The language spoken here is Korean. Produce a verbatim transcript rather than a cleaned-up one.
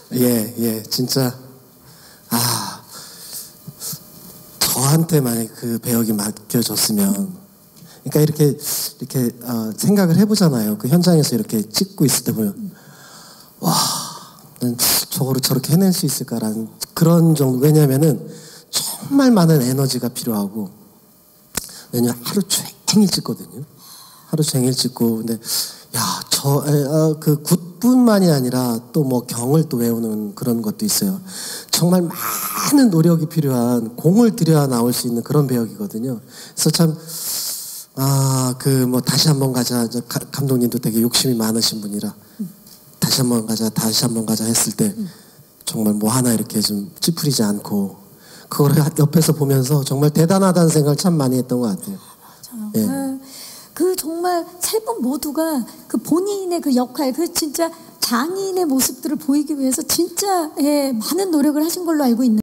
예, 예, 진짜 아 저한테 만약 그 배역이 맡겨졌으면, 그러니까 이렇게 이렇게 어, 생각을 해보잖아요. 그 현장에서 이렇게 찍고 있을 때 보면 와, 난 저거를 저렇게 해낼 수 있을까라는 그런 정도. 왜냐하면은 정말 많은 에너지가 필요하고, 왜냐면 하루 종일 찍거든요. 하루 종일 찍고, 근데 야, 저 그 굿뿐만이 아니라 또 뭐 경을 또 외우는 그런 것도 있어요. 정말 많은 노력이 필요한, 공을 들여야 나올 수 있는 그런 배역이거든요. 그래서 참 아, 그 뭐 다시 한번 가자, 가, 감독님도 되게 욕심이 많으신 분이라 음. 다시 한번 가자, 다시 한번 가자 했을 때 음. 정말 뭐 하나 이렇게 좀 찌푸리지 않고 그걸 옆에서 보면서 정말 대단하다는 생각을 참 많이 했던 것 같아요. 맞아요. 예. 그, 그 정말 세 분 모두가 그 본인의 그 역할, 그 진짜 장인의 모습들을 보이기 위해서 진짜 예, 많은 노력을 하신 걸로 알고 있는데.